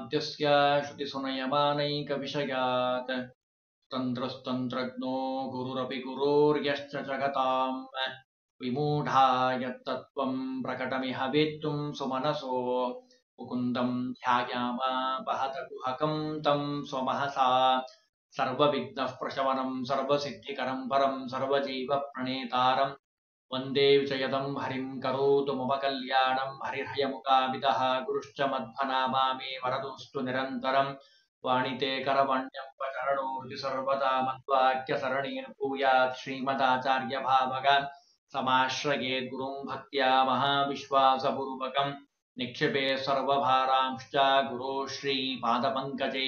शान्त्यस्य श्रुतिसुनयमानैकविषयात् तन्त्रस्तन्त्रज्ञो गुरुरपि गुरोर्यश्च जगताम् विमूढा यत्तत्त्वं प्रकटमिह वेत्तुं सुमनसो मुकुन्दं ध्यायामापहत कुहकं तं स्वमहसा सर्वविघ्नः प्रशमनं सर्वसिद्धिकरं परं सर्वजीवप्रणेतारं वन्दे विजयदं हरिं करोतु मम कल्याणं हरिहयमुखाभितः गुरुश्च मध्वनामा मे वरदोऽस्तु निरन्तरं वाणिते करवण्यं पचरणोर्ति सर्वदा मद्वाक्यसरणेन भूयात् श्रीमदाचार्यभावग समाश्रयेत् गुरुं भक्त्या महाविश्वासपूर्वकं निक्षिपे सर्वभारांश्च गुरो ಶ್ರೀಪಾದಪಂಕಜೇ.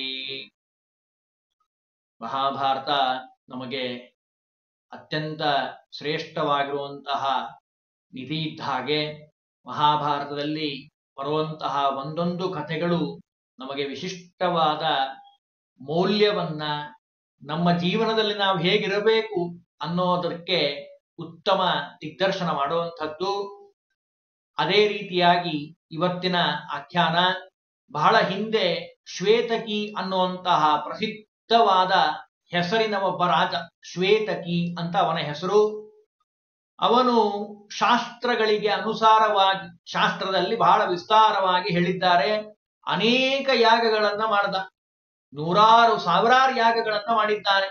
ಮಹಾಭಾರತ ನಮಗೆ ಅತ್ಯಂತ ಶ್ರೇಷ್ಠವಾಗಿರುವಂತಹ ನಿಧಿ ಇದ್ದ ಹಾಗೆ ಮಹಾಭಾರತದಲ್ಲಿ ಬರುವಂತಹ ಒಂದೊಂದು ಕಥೆಗಳು ನಮಗೆ ವಿಶಿಷ್ಟವಾದ ಮೌಲ್ಯವನ್ನ, ನಮ್ಮ ಜೀವನದಲ್ಲಿ ನಾವು ಹೇಗಿರಬೇಕು ಅನ್ನೋದಕ್ಕೆ ಉತ್ತಮ ದಿಗ್ದರ್ಶನ ಮಾಡುವಂಥದ್ದು. ಅದೇ ರೀತಿಯಾಗಿ ಇವತ್ತಿನ ಆಖ್ಯಾನ, ಬಹಳ ಹಿಂದೆ ಶ್ವೇತಕಿ ಅನ್ನುವಂತಹ ಪ್ರಸಿದ್ಧವಾದ ಹೆಸರಿನ ಒಬ್ಬ ರಾಜ, ಶ್ವೇತಕಿ ಅಂತ ಅವನ ಹೆಸರು. ಅವನು ಶಾಸ್ತ್ರಗಳಿಗೆ ಅನುಸಾರವಾಗಿ, ಶಾಸ್ತ್ರದಲ್ಲಿ ಬಹಳ ವಿಸ್ತಾರವಾಗಿ ಹೇಳಿದ್ದಾರೆ, ಅನೇಕ ಯಾಗಗಳನ್ನ ಮಾಡಿದ, ನೂರಾರು ಸಾವಿರಾರು ಯಾಗಗಳನ್ನ ಮಾಡಿದ್ದಾನೆ.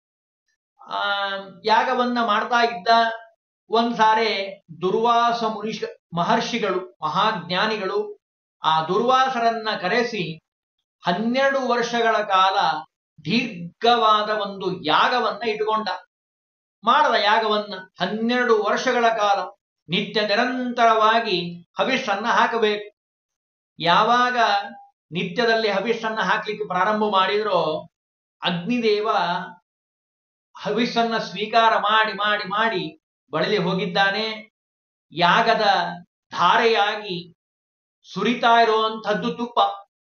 ಯಾಗವನ್ನ ಮಾಡ್ತಾ ಇದ್ದ. ಒಂದ್ಸಾರೆ ದುರ್ವಾಸ ಮಹರ್ಷಿಗಳು, ಮಹಾಜ್ಞಾನಿಗಳು ಆ ದುರ್ವಾಸರನ್ನ ಕರೆಸಿ 12 ವರ್ಷಗಳ ಕಾಲ ದೀರ್ಘವಾದ ಒಂದು ಯಾಗವನ್ನ ಇಟ್ಟುಕೊಂಡ. ಮಾಡದ ಯಾಗವನ್ನ 12 ವರ್ಷಗಳ ಕಾಲ ನಿತ್ಯ ನಿರಂತರವಾಗಿ ಹವಿಸ್ಸನ್ನ ಹಾಕಬೇಕು. ಯಾವಾಗ ನಿತ್ಯದಲ್ಲಿ ಹವಿಸ್ಸನ್ನ ಹಾಕ್ಲಿಕ್ಕೆ ಪ್ರಾರಂಭ ಮಾಡಿದ್ರೋ ಅಗ್ನಿದೇವ ಹವಿಸ್ಸನ್ನ ಸ್ವೀಕಾರ ಮಾಡಿ ಮಾಡಿ ಮಾಡಿ ಬಳಲಿ ಹೋಗಿದ್ದಾನೆ. ಯಾಗದ ಧಾರೆಯಾಗಿ ಸುರಿತಾ ಇರುವಂಥದ್ದು ತುಪ್ಪ.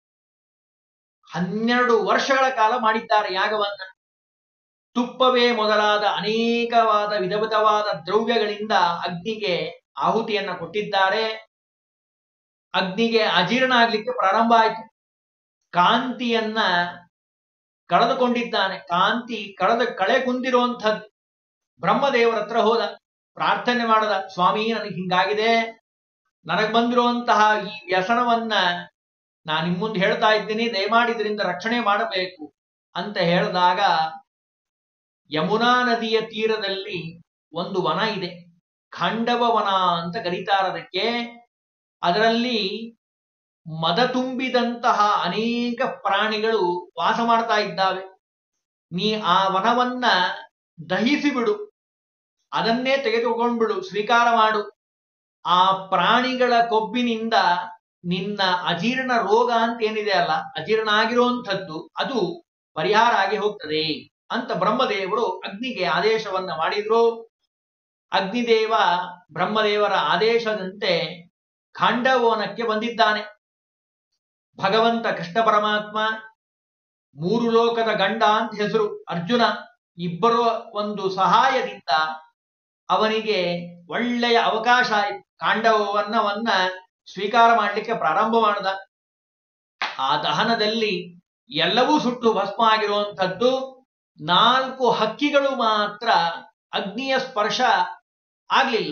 12 ವರ್ಷಗಳ ಕಾಲ ಮಾಡಿದ್ದಾರೆ ಯಾಗವನ್ನ. ತುಪ್ಪವೇ ಮೊದಲಾದ ಅನೇಕವಾದ ವಿಧ ವಿಧವಾದ ದ್ರವ್ಯಗಳಿಂದ ಅಗ್ನಿಗೆ ಆಹುತಿಯನ್ನ ಕೊಟ್ಟಿದ್ದಾರೆ. ಅಗ್ನಿಗೆ ಅಜೀರ್ಣ ಆಗ್ಲಿಕ್ಕೆ ಪ್ರಾರಂಭ ಆಯಿತು. ಕಾಂತಿಯನ್ನ ಕಳೆದುಕೊಂಡಿದ್ದಾನೆ. ಕಾಂತಿ ಕಳೆ ಕುಂದಿರುವಂಥದ್ದು. ಬ್ರಹ್ಮದೇವರ ಹತ್ರ ಹೋದ, ಪ್ರಾರ್ಥನೆ ಮಾಡದ, ಸ್ವಾಮಿ ನನಗೆ ಹಿಂಗಾಗಿದೆ, ನನಗೆ ಬಂದಿರುವಂತಹ ಈ ವ್ಯಸನವನ್ನ ನಾನು ನಿಮ್ಮ ಮುಂದೆ ಹೇಳ್ತಾ ಇದ್ದೀನಿ, ದಯಮಾಡಿ ಇದರಿಂದ ರಕ್ಷಣೆ ಮಾಡಬೇಕು ಅಂತ ಹೇಳಿದಾಗ, ಯಮುನಾ ನದಿಯ ತೀರದಲ್ಲಿ ಒಂದು ವನ ಇದೆ, ಖಾಂಡವ ವನ ಅಂತ ಕರೀತಾರದಕ್ಕೆ. ಅದರಲ್ಲಿ ಮದ ತುಂಬಿದಂತಹ ಅನೇಕ ಪ್ರಾಣಿಗಳು ವಾಸ ಮಾಡ್ತಾ ಇದ್ದಾವೆ. ನೀ ಆ ವನವನ್ನ ದಹಿಸಿ ಬಿಡು, ಅದನ್ನೇ ತೆಗೆದುಕೊಂಡ್ಬಿಡು, ಸ್ವೀಕಾರ ಮಾಡು. ಆ ಪ್ರಾಣಿಗಳ ಕೊಬ್ಬಿನಿಂದ ನಿನ್ನ ಅಜೀರ್ಣ ರೋಗ ಅಂತ ಏನಿದೆ ಅಲ್ಲ, ಅಜೀರ್ಣ ಆಗಿರುವಂಥದ್ದು ಅದು ಪರಿಹಾರ ಆಗಿ ಹೋಗ್ತದೆ ಅಂತ ಬ್ರಹ್ಮದೇವರು ಅಗ್ನಿಗೆ ಆದೇಶವನ್ನ ಮಾಡಿದ್ರು. ಅಗ್ನಿದೇವ ಬ್ರಹ್ಮದೇವರ ಆದೇಶದಂತೆ ಖಾಂಡವನಕ್ಕೆ ಬಂದಿದ್ದಾನೆ. ಭಗವಂತ ಕೃಷ್ಣ ಪರಮಾತ್ಮ, 3 ಲೋಕದ ಗಂಡ ಅಂತ ಹೆಸರು ಅರ್ಜುನ, ಇಬ್ಬರು ಒಂದು ಸಹಾಯದಿಂದ ಅವನಿಗೆ ಒಳ್ಳೆಯ ಅವಕಾಶ ಆಯಿತು. ಖಾಂಡವವನ್ನ ಸ್ವೀಕಾರ ಮಾಡಲಿಕ್ಕೆ ಪ್ರಾರಂಭ ಮಾಡಿದ. ಆ ದಹನದಲ್ಲಿ ಎಲ್ಲವೂ ಸುಟ್ಟು ಭಸ್ಮ ಆಗಿರುವಂಥದ್ದು. 4 ಹಕ್ಕಿಗಳು ಮಾತ್ರ ಅಗ್ನಿಯ ಸ್ಪರ್ಶ ಆಗ್ಲಿಲ್ಲ.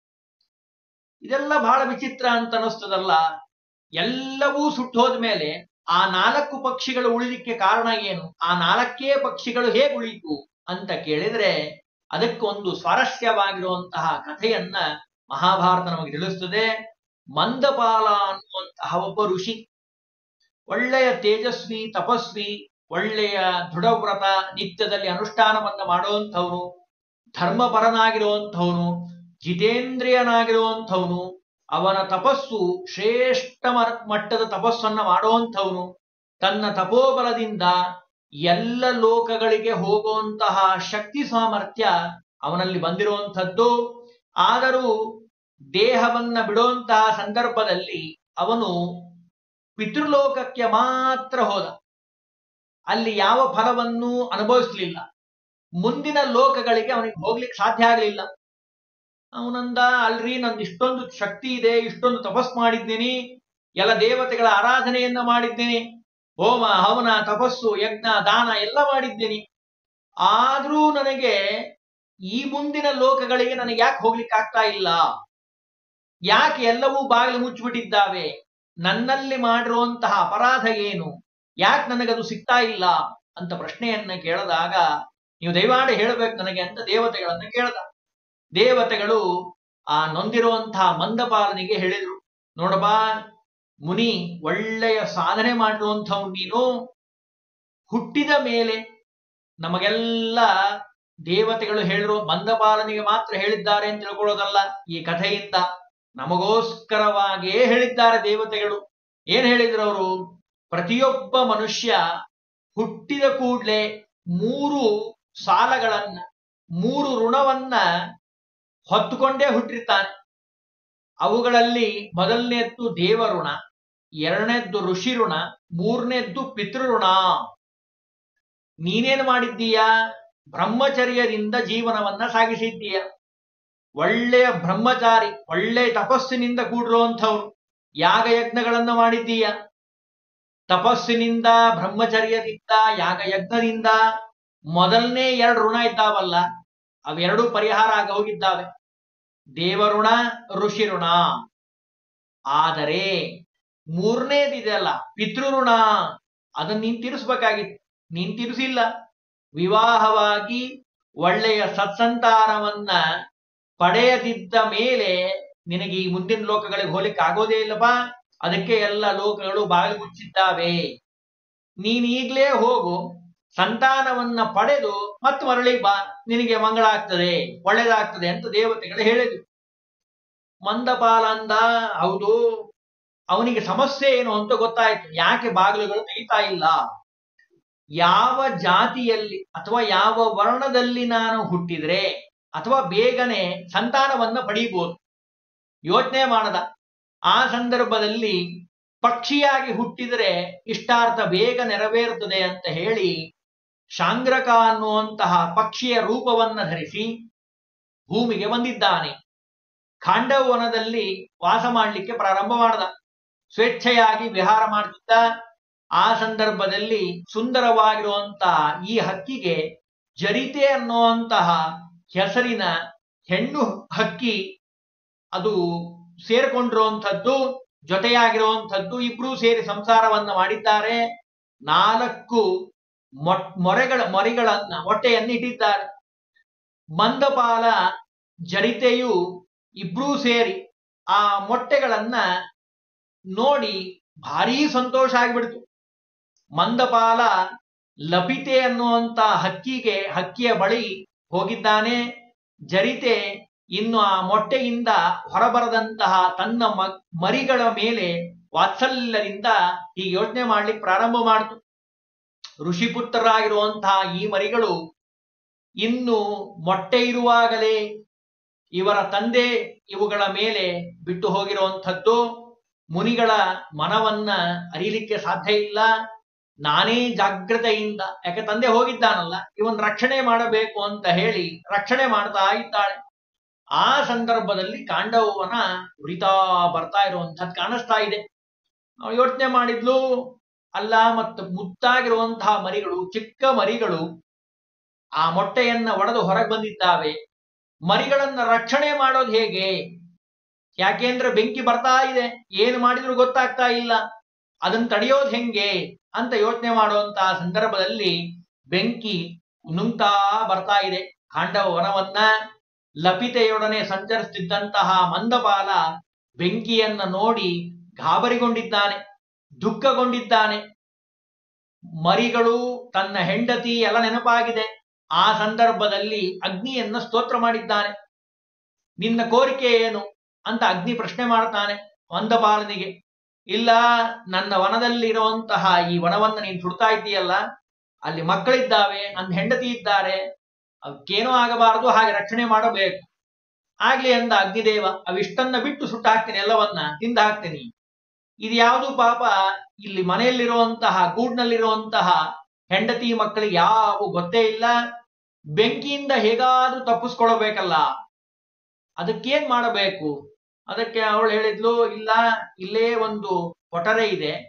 ಇದೆಲ್ಲ ಬಹಳ ವಿಚಿತ್ರ ಅಂತ ಅನಿಸ್ತದಲ್ಲ. ಎಲ್ಲವೂ ಸುಟ್ಟೋದ ಮೇಲೆ ಆ 4 ಪಕ್ಷಿಗಳು ಉಳಿಲಿಕ್ಕೆ ಕಾರಣ ಏನು? ಆ 4 ಪಕ್ಷಿಗಳು ಹೇಗೆ ಉಳಿತು ಅಂತ ಕೇಳಿದ್ರೆ ಅದಕ್ಕೊಂದು ಸ್ವಾರಸ್ಯವಾಗಿರುವಂತಹ ಕಥೆಯನ್ನ ಮಹಾಭಾರತ ನಮಗೆ ತಿಳಿಸ್ತದೆ. ಮಂದಪಾಲ ಅನ್ನುವಂತಹ ಒಬ್ಬ ಋಷಿ, ಒಳ್ಳೆಯ ತೇಜಸ್ವಿ, ತಪಸ್ವಿ, ಒಳ್ಳೆಯ ದೃಢವ್ರತ, ನಿತ್ಯದಲ್ಲಿ ಅನುಷ್ಠಾನವನ್ನ ಮಾಡುವಂಥವನು, ಧರ್ಮಪರನಾಗಿರುವಂಥವನು, ಜಿತೇಂದ್ರಿಯನಾಗಿರುವಂಥವನು. ಅವನ ತಪಸ್ಸು ಶ್ರೇಷ್ಠ ಮಟ್ಟದ ತಪಸ್ಸನ್ನ ಮಾಡುವಂಥವನು. ತನ್ನ ತಪೋಬಲದಿಂದ ಎಲ್ಲ ಲೋಕಗಳಿಗೆ ಹೋಗುವಂತಹ ಶಕ್ತಿ ಸಾಮರ್ಥ್ಯ ಅವನಲ್ಲಿ ಬಂದಿರುವಂಥದ್ದು. ಆದರೂ ದೇಹವನ್ನ ಬಿಡುವಂತಹ ಸಂದರ್ಭದಲ್ಲಿ ಅವನು ಪಿತೃಲೋಕಕ್ಕೆ ಮಾತ್ರ ಹೋದ. ಅಲ್ಲಿ ಯಾವ ಫಲವನ್ನು ಅನುಭವಿಸಲಿಲ್ಲ. ಮುಂದಿನ ಲೋಕಗಳಿಗೆ ಅವನಿಗೆ ಹೋಗ್ಲಿಕ್ಕೆ ಸಾಧ್ಯ ಆಗಲಿಲ್ಲ. ಅವನಂದ, ಅಲ್ರಿ ನಂದು ಇಷ್ಟೊಂದು ಶಕ್ತಿ ಇದೆ, ಇಷ್ಟೊಂದು ತಪಸ್ ಮಾಡಿದ್ದೀನಿ, ಎಲ್ಲ ದೇವತೆಗಳ ಆರಾಧನೆಯನ್ನ ಮಾಡಿದ್ದೀನಿ, ಹೋಮ ಹವನ ತಪಸ್ಸು ಯಜ್ಞ ದಾನ ಎಲ್ಲ ಮಾಡಿದ್ದೀನಿ. ಆದ್ರೂ ನನಗೆ ಈ ಮುಂದಿನ ಲೋಕಗಳಿಗೆ ನನಗೆ ಯಾಕೆ ಹೋಗ್ಲಿಕ್ಕೆ ಆಗ್ತಾ ಇಲ್ಲ? ಯಾಕೆ ಎಲ್ಲವೂ ಬಾಗಿಲು ಮುಚ್ಚಿಬಿಟ್ಟಿದ್ದಾವೆ? ನನ್ನಲ್ಲಿ ಮಾಡಿರುವಂತಹ ಅಪರಾಧ ಏನು? ಯಾಕೆ ನನಗದು ಸಿಗ್ತಾ ಇಲ್ಲ ಅಂತ ಪ್ರಶ್ನೆಯನ್ನ ಕೇಳಿದಾಗ, ನೀವು ದಯಮಾಡಿ ಹೇಳಬೇಕು ನನಗೆ ಅಂತ ದೇವತೆಗಳನ್ನ ಕೇಳ್ದ. ದೇವತೆಗಳು ಆ ನೊಂದಿರುವಂತಹ ಮಂದಪಾಲನಿಗೆ ಹೇಳಿದ್ರು, ನೋಡಬಾ ಮುನಿ, ಒಳ್ಳೆಯ ಸಾಧನೆ ಮಾಡಿರುವಂಥವ್ ನೀನು. ಹುಟ್ಟಿದ ಮೇಲೆ ನಮಗೆಲ್ಲ ದೇವತೆಗಳು ಹೇಳಿರೋ, ಮಂದಪಾಲನಿಗೆ ಮಾತ್ರ ಹೇಳಿದ್ದಾರೆ ಅಂತ ತಿಳ್ಕೊಳ್ಳೋದಲ್ಲ, ಈ ಕಥೆಯಿಂದ ನಮಗೋಸ್ಕರವಾಗಿಯೇ ಹೇಳಿದ್ದಾರೆ ದೇವತೆಗಳು. ಏನ್ ಹೇಳಿದ್ರು ಅವರು? ಪ್ರತಿಯೊಬ್ಬ ಮನುಷ್ಯ ಹುಟ್ಟಿದ ಕೂಡಲೇ 3 ಸಾಲಗಳನ್ನ, 3 ಋಣವನ್ನ ಹೊತ್ತುಕೊಂಡೇ ಹುಟ್ಟಿರ್ತಾನೆ. ಅವುಗಳಲ್ಲಿ ಮೊದಲನೇದ್ದು ದೇವಋಣ, ಎರಡನೇದ್ದು ಋಷಿ ಋಣ, ಮೂರನೇದ್ದು ಪಿತೃಋಣ. ನೀನೇನು ಮಾಡಿದ್ದೀಯಾ? ಬ್ರಹ್ಮಚರ್ಯದಿಂದ ಜೀವನವನ್ನ ಸಾಗಿಸಿದ್ದೀಯ. ಒಳ್ಳೆಯ ಬ್ರಹ್ಮಚಾರಿ, ಒಳ್ಳೆಯ ತಪಸ್ಸಿನಿಂದ ಕೂಡಿರುವಂಥವ್ರು. ಯಾಗಯಜ್ಞಗಳನ್ನ ಮಾಡಿದ್ದೀಯ. ತಪಸ್ಸಿನಿಂದ, ಬ್ರಹ್ಮಚರ್ಯದಿಂದ, ಯಾಗಯಜ್ಞದಿಂದ ಮೊದಲನೇ 2 ಋಣ ಇದ್ದಾವಲ್ಲ, ಅವೆರಡೂ ಪರಿಹಾರ ಆಗಿ ಹೋಗಿದ್ದಾವೆ, ದೇವಋಣ ಋಷಿ ಋಣ. ಆದರೆ ಮೂರನೇದಿದೆಯಲ್ಲ ಪಿತೃಋಣ, ಅದನ್ನ ನೀನ್ ತೀರಿಸ್ಬೇಕಾಗಿತ್ತು, ನೀನ್ ತೀರಿಸಿಲ್ಲ. ವಿವಾಹವಾಗಿ ಒಳ್ಳೆಯ ಸತ್ಸಂತಾನವನ್ನ ಪಡೆಯದಿದ್ದ ಮೇಲೆ ನಿನಗೆ ಈ ಮುಂದಿನ ಲೋಕಗಳಿಗೆ ಹೋಲಿಕ್ಕೆ ಆಗೋದೇ ಇಲ್ಲಪ್ಪ. ಅದಕ್ಕೆ ಎಲ್ಲ ಲೋಕಗಳು ಬಾಗಿಲು ಮುಚ್ಚಿದ್ದಾವೆ. ನೀನ್ ಈಗ್ಲೇ ಹೋಗು, ಸಂತಾನವನ್ನ ಪಡೆದು ಮತ್ತೆ ಮರಳಿ ಬಾ, ನಿನಗೆ ಮಂಗಳ ಆಗ್ತದೆ, ಒಳ್ಳೇದಾಗ್ತದೆ ಅಂತ ದೇವತೆಗಳು ಹೇಳಿದ್ರು. ಮಂದಪಾಲ ಅಂದ, ಹೌದು, ಅವನಿಗೆ ಸಮಸ್ಯೆ ಏನು ಅಂತ ಗೊತ್ತಾಯ್ತು. ಯಾಕೆ ಬಾಗಿಲುಗಳು ತೆಗಿತಾ ಇಲ್ಲ? ಯಾವ ಜಾತಿಯಲ್ಲಿ ಅಥವಾ ಯಾವ ವರ್ಣದಲ್ಲಿ ನಾನು ಹುಟ್ಟಿದ್ರೆ ಅಥವಾ ಬೇಗನೆ ಸಂತಾನವನ್ನ ಪಡೀಬಹುದು ಯೋಚನೆ ಮಾಡದ. ಆ ಸಂದರ್ಭದಲ್ಲಿ ಪಕ್ಷಿಯಾಗಿ ಹುಟ್ಟಿದರೆ ಇಷ್ಟಾರ್ಥ ಬೇಗ ನೆರವೇರುತ್ತದೆ ಅಂತ ಹೇಳಿ ಶಾಂಗ್ರಕ ಅನ್ನುವಂತಹ ಪಕ್ಷಿಯ ರೂಪವನ್ನ ಧರಿಸಿ ಭೂಮಿಗೆ ಬಂದಿದ್ದಾನೆ. ಖಾಂಡವವನದಲ್ಲಿ ವಾಸ ಮಾಡಲಿಕ್ಕೆ ಪ್ರಾರಂಭ ಮಾಡಿದ. ಸ್ವೇಚ್ಛೆಯಾಗಿ ವಿಹಾರ ಮಾಡ್ತಿದ್ದ. ಆ ಸಂದರ್ಭದಲ್ಲಿ ಸುಂದರವಾಗಿರುವಂತಹ ಈ ಹಕ್ಕಿಗೆ ಜರಿತೆ ಅನ್ನುವಂತಹ ಹೆಸರಿನ ಹೆಣ್ಣು ಹಕ್ಕಿ ಅದು ಸೇರ್ಕೊಂಡಿರುವಂಥದ್ದು, ಜೊತೆಯಾಗಿರುವಂಥದ್ದು. ಇಬ್ರೂ ಸೇರಿ ಸಂಸಾರವನ್ನ ಮಾಡಿದ್ದಾರೆ. 4 ಮರಿಗಳನ್ನ ಮೊಟ್ಟೆಯನ್ನು ಇಟ್ಟಿದ್ದಾರೆ. ಮಂದಪಾಲ ಜರಿತೆಯು ಇಬ್ರೂ ಸೇರಿ ಆ ಮೊಟ್ಟೆಗಳನ್ನ ನೋಡಿ ಭಾರೀ ಸಂತೋಷ ಆಗಿಬಿಡ್ತು. ಮಂದಪಾಲ ಲಪಿತೆ ಅನ್ನುವಂತ ಹಕ್ಕಿಯ ಬಳಿ ಹೋಗಿದ್ದಾನೆ. ಜರಿತೆ ಇನ್ನು ಆ ಮೊಟ್ಟೆಯಿಂದ ಹೊರಬರದಂತಹ ತನ್ನ ಮರಿಗಳ ಮೇಲೆ ವಾತ್ಸಲ್ಯದಿಂದ ಹೀಗೆ ಯೋಚನೆ ಮಾಡ್ಲಿಕ್ಕೆ ಪ್ರಾರಂಭ ಮಾಡಿತು. ಋಷಿಪುತ್ರರಾಗಿರುವಂತಹ ಈ ಮರಿಗಳು ಇನ್ನು ಮೊಟ್ಟೆ ಇರುವಾಗಲೇ ಇವರ ತಂದೆ ಇವುಗಳ ಮೇಲೆ ಬಿಟ್ಟು ಹೋಗಿರುವಂಥದ್ದು. ಮುನಿಗಳ ಮನವನ್ನ ಅರಿಯಲಿಕ್ಕೆ ಸಾಧ್ಯ ಇಲ್ಲ. ನಾನೇ ಜಾಗ್ರತೆಯಿಂದ, ಯಾಕೆ ತಂದೆ ಹೋಗಿದ್ದಾನಲ್ಲ, ಇವನ್ ರಕ್ಷಣೆ ಮಾಡಬೇಕು ಅಂತ ಹೇಳಿ ರಕ್ಷಣೆ ಮಾಡ್ತಾ ಇದ್ದಾಳೆ. ಆ ಸಂದರ್ಭದಲ್ಲಿ ಕಾಂಡವವನ ಉರಿತಾ ಬರ್ತಾ ಇರುವಂಥದ್ದು ಕಾಣಿಸ್ತಾ ಇದೆ. ಅವಳು ಯೋಚನೆ ಮಾಡಿದ್ಲು, ಅಲ್ಲ, ಮತ್ತು ಮುದ್ದಾಗಿರುವಂತಹ ಮರಿಗಳು, ಚಿಕ್ಕ ಮರಿಗಳು ಆ ಮೊಟ್ಟೆಯನ್ನ ಒಡೆದು ಹೊರಗೆ ಬಂದಿದ್ದಾವೆ. ಮರಿಗಳನ್ನ ರಕ್ಷಣೆ ಮಾಡೋದು ಹೇಗೆ? ಯಾಕೆಂದ್ರೆ ಬೆಂಕಿ ಬರ್ತಾ ಇದೆ, ಏನು ಮಾಡಿದ್ರು ಗೊತ್ತಾಗ್ತಾ ಇಲ್ಲ, ಅದನ್ನ ತಡೆಯೋದು ಹೆಂಗೆ ಅಂತ ಯೋಚನೆ ಮಾಡುವಂತಹ ಸಂದರ್ಭದಲ್ಲಿ ಬೆಂಕಿ ನುಂಗ್ತಾ ಬರ್ತಾ ಇದೆ ಖಾಂಡವ ವನವನ್ನ. ಲಪಿತೆಯೊಡನೆ ಸಂಚರಿಸುತ್ತಿದ್ದಂತಹ ಮಂದಪಾಲ ಬೆಂಕಿಯನ್ನ ನೋಡಿ ಗಾಬರಿಗೊಂಡಿದ್ದಾನೆ, ದುಃಖಗೊಂಡಿದ್ದಾನೆ. ಮರಿಗಳು, ತನ್ನ ಹೆಂಡತಿ ಎಲ್ಲ ನೆನಪಾಗಿದೆ. ಆ ಸಂದರ್ಭದಲ್ಲಿ ಅಗ್ನಿಯನ್ನ ಸ್ತೋತ್ರ ಮಾಡಿದ್ದಾನೆ. ನಿನ್ನ ಕೋರಿಕೆ ಏನು ಅಂತ ಅಗ್ನಿ ಪ್ರಶ್ನೆ ಮಾಡ್ತಾನೆ ಮಂದಪಾಲನಿಗೆ. ಇಲ್ಲ, ನನ್ನ ವನದಲ್ಲಿರುವಂತಹ ಈ ವನವನ್ನ ನೀನು ಸುಡ್ತಾ ಇದ್ದೀಯಲ್ಲ, ಅಲ್ಲಿ ಮಕ್ಕಳಿದ್ದಾವೆ, ನನ್ನ ಹೆಂಡತಿ ಇದ್ದಾರೆ, ಅವಕ್ಕೇನೂ ಆಗಬಾರದು, ಹಾಗೆ ರಕ್ಷಣೆ ಮಾಡಬೇಕು. ಆಗ್ಲಿ ಅಂದ ಅಗ್ನಿದೇವ. ಅವಿಷ್ಟನ್ನ ಬಿಟ್ಟು ಸುಟ್ಟು ಹಾಕ್ತೀನಿ, ಎಲ್ಲವನ್ನ ತಿಂದು ಹಾಕ್ತೀನಿ. ಇದು ಯಾವುದು ಪಾಪ, ಇಲ್ಲಿ ಮನೆಯಲ್ಲಿರುವಂತಹ ಗೂಡ್ನಲ್ಲಿರುವಂತಹ ಹೆಂಡತಿ ಮಕ್ಕಳಿಗೆ ಯಾವ ಗೊತ್ತೇ ಇಲ್ಲ. ಬೆಂಕಿಯಿಂದ ಹೇಗಾದ್ರೂ ತಪ್ಪಿಸ್ಕೊಳ್ಬೇಕಲ್ಲ, ಅದಕ್ಕೇನ್ ಮಾಡಬೇಕು? ಅದಕ್ಕೆ ಅವಳು ಹೇಳಿದ್ಲು, ಇಲ್ಲ, ಇಲ್ಲೇ ಒಂದು ಕೊಠರೆ ಇದೆ,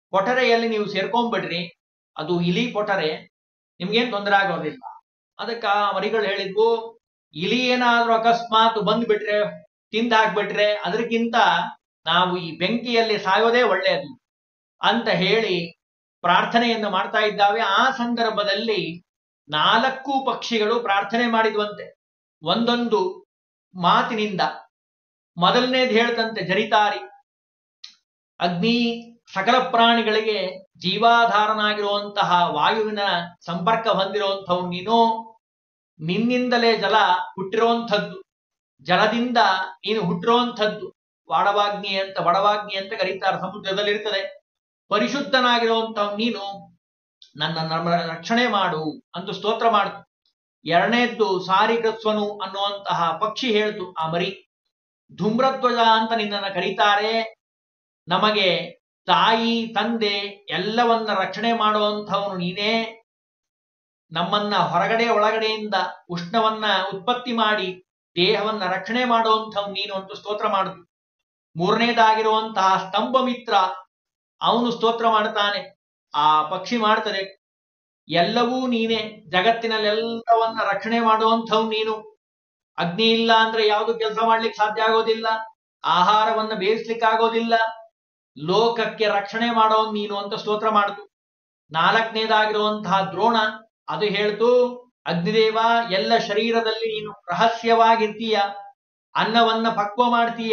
ಕೊಠರೆಯಲ್ಲಿ ನೀವು ಸೇರ್ಕೊಂಡ್ಬಿಡ್ರಿ, ಅದು ಇಲಿ ಕೊಠರೆ, ನಿಮ್ಗೇನ್ ತೊಂದರೆ ಆಗೋದಿಲ್ಲ. ಅದಕ್ಕೆ ಆ ಮರಿಗಳು ಹೇಳಿದ್ವು, ಇಲಿ ಏನಾದ್ರೂ ಅಕಸ್ಮಾತ್ ಬಂದ್ಬಿಟ್ರೆ, ತಿಂದು ಹಾಕ್ಬಿಟ್ರೆ ಅದಕ್ಕಿಂತ ನಾವು ಈ ಬೆಂಕಿಯಲ್ಲಿ ಸಾಯೋದೇ ಒಳ್ಳೆಯದು ಅಂತ ಹೇಳಿ ಪ್ರಾರ್ಥನೆಯನ್ನು ಮಾಡ್ತಾ ಇದ್ದಾವೆ. ಆ ಸಂದರ್ಭದಲ್ಲಿ 4 ಪಕ್ಷಿಗಳು ಪ್ರಾರ್ಥನೆ ಮಾಡಿದ್ವಂತೆ ಒಂದೊಂದು ಮಾತಿನಿಂದ. ಮೊದಲನೇದು ಹೇಳ್ತಂತೆ ಜರಿತಾರಿ, ಅಗ್ನಿ ಸಕಲ ಪ್ರಾಣಿಗಳಿಗೆ ಜೀವಾಧಾರನಾಗಿರುವಂತಹ ವಾಯುವಿನ ಸಂಪರ್ಕ ಹೊಂದಿರುವಂಥವು ನೀನು, ನಿನ್ನಿಂದಲೇ ಜಲ ಹುಟ್ಟಿರುವಂಥದ್ದು, ಜಲದಿಂದ ನೀನು ಹುಟ್ಟಿರುವಂಥದ್ದು. ವಡವಾಗ್ನಿ ಅಂತ ಕರೀತಾರೆ, ಸಮುದ್ರದಲ್ಲಿರ್ತದೆ. ಪರಿಶುದ್ಧನಾಗಿರುವಂಥವ್ ನೀನು, ನನ್ನ ರಕ್ಷಣೆ ಮಾಡು ಅಂತ ಸ್ತೋತ್ರ ಮಾಡ್ತು. ಎರಡನೇದ್ದು ಸಾರಿಕಸ್ವನು ಅನ್ನುವಂತಹ ಪಕ್ಷಿ ಹೇಳ್ತು, ಆ ಮರಿ, ಧೂಮ್ರಧ್ವಜ ಅಂತ ನಿನ್ನನ್ನು ಕರೀತಾರೆ. ನಮಗೆ ತಾಯಿ ತಂದೆ ಎಲ್ಲವನ್ನ ರಕ್ಷಣೆ ಮಾಡುವಂಥವನು ನೀನೇ, ನಮ್ಮನ್ನ ಹೊರಗಡೆ ಒಳಗಡೆಯಿಂದ ಉಷ್ಣವನ್ನ ಉತ್ಪತ್ತಿ ಮಾಡಿ ದೇಹವನ್ನ ರಕ್ಷಣೆ ಮಾಡುವಂಥವ್ ನೀನು ಅಂತ ಸ್ತೋತ್ರ ಮಾಡಿದ್ರು. ಮೂರನೇದಾಗಿರುವಂತಹ ಸ್ತಂಭ ಮಿತ್ರ, ಅವನು ಸ್ತೋತ್ರ ಮಾಡ್ತಾನೆ. ಆ ಪಕ್ಷಿ ಮಾಡ್ತದೆ, ಎಲ್ಲವೂ ನೀನೇ, ಜಗತ್ತಿನಲ್ಲೆಲ್ಲವನ್ನ ರಕ್ಷಣೆ ಮಾಡುವಂಥವ್ ನೀನು, ಅಗ್ನಿ ಇಲ್ಲ ಅಂದ್ರೆ ಯಾವುದು ಕೆಲಸ ಮಾಡ್ಲಿಕ್ಕೆ ಸಾಧ್ಯ ಆಗೋದಿಲ್ಲ, ಆಹಾರವನ್ನ ಬೇಯಿಸ್ಲಿಕ್ಕಾಗೋದಿಲ್ಲ, ಲೋಕಕ್ಕೆ ರಕ್ಷಣೆ ಮಾಡೋನ್ ನೀನು ಅಂತ ಸ್ತೋತ್ರ ಮಾಡಿತು. ನಾಲ್ಕನೇದಾಗಿರುವಂತಹ ದ್ರೋಣ, ಅದು ಹೇಳ್ತು, ಅಗ್ನಿದೇವ ಎಲ್ಲ ಶರೀರದಲ್ಲಿ ನೀನು ರಹಸ್ಯವಾಗಿರ್ತೀಯ, ಅನ್ನವನ್ನ ಪಕ್ವ ಮಾಡ್ತೀಯ,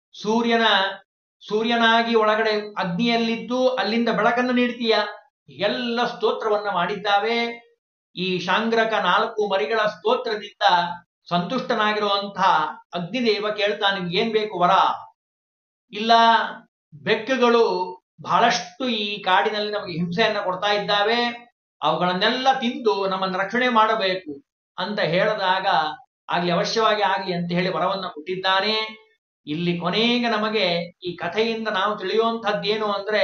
ಸೂರ್ಯನಾಗಿ ಒಳಗಡೆ ಅಗ್ನಿಯಲ್ಲಿದ್ದು ಅಲ್ಲಿಂದ ಬೆಳಕನ್ನು ನೀಡ್ತೀಯ, ಎಲ್ಲ ಸ್ತೋತ್ರವನ್ನ ಮಾಡಿದ್ದಾವೆ. ಈ ಶಾಂಗ್ರಕ 4 ಮರಿಗಳ ಸ್ತೋತ್ರದಿಂದ ಸಂತುಷ್ಟನಾಗಿರುವಂತಹ ಅಗ್ನಿದೇವ ಕೇಳ್ತಾ, ನಿಮ್ಗೇನ್ ಬೇಕು ವರ? ಇಲ್ಲ, ಬೆಕ್ಕುಗಳು ಬಹಳಷ್ಟು ಈ ಕಾಡಿನಲ್ಲಿ ನಮಗೆ ಹಿಂಸೆಯನ್ನ ಕೊಡ್ತಾ ಇದ್ದಾವೆ, ಅವುಗಳನ್ನೆಲ್ಲ ತಿಂದು ನಮ್ಮನ್ನು ರಕ್ಷಣೆ ಮಾಡಬೇಕು ಅಂತ ಹೇಳಿದಾಗ, ಆಗ್ಲಿ, ಅವಶ್ಯವಾಗಿ ಆಗ್ಲಿ ಅಂತ ಹೇಳಿ ವರವನ್ನ ಕೊಟ್ಟಿದ್ದಾನೆ. ಇಲ್ಲಿ ಕೊನೆಗೆ ನಮಗೆ ಈ ಕಥೆಯಿಂದ ನಾವು ತಿಳಿಯುವಂಥದ್ದೇನು ಅಂದ್ರೆ,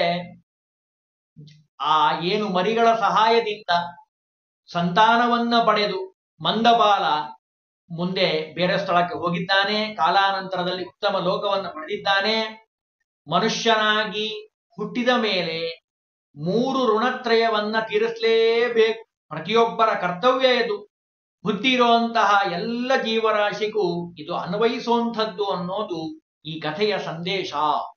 ಆ ಏನು ಮರಿಗಳ ಸಹಾಯದಿಂದ ಸಂತಾನವನ್ನ ಪಡೆದು ಮಂದಬಾಲ ಮುಂದೆ ಬೇರೆ ಸ್ಥಳಕ್ಕೆ ಹೋಗಿದ್ದಾನೆ, ಕಾಲಾನಂತರದಲ್ಲಿ ಉತ್ತಮ ಲೋಕವನ್ನು ಪಡೆದಿದ್ದಾನೆ. ಮನುಷ್ಯನಾಗಿ ಹುಟ್ಟಿದ ಮೇಲೆ 3 ಋಣತ್ರಯವನ್ನ ತೀರಿಸಲೇಬೇಕು, ಪ್ರತಿಯೊಬ್ಬರ ಕರ್ತವ್ಯ ಇದು. ಬುದ್ಧಿ ಇರುವಂತಹ ಎಲ್ಲ ಜೀವರಾಶಿಗೂ ಇದು ಅನ್ವಯಿಸುವಂಥದ್ದು ಅನ್ನೋದು ಈ ಕಥೆಯ ಸಂದೇಶ.